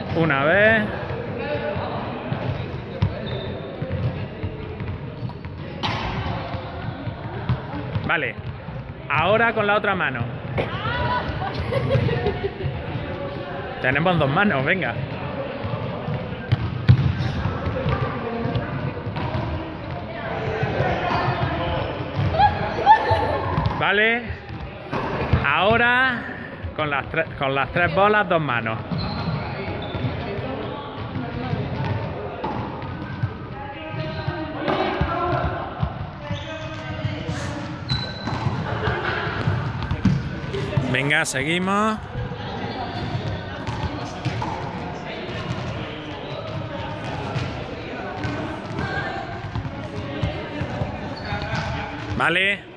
Una vez. Vale. Ahora con la otra mano. Tenemos dos manos, venga. Vale. Ahora con las tres bolas, dos manos. Venga, seguimos. Vale.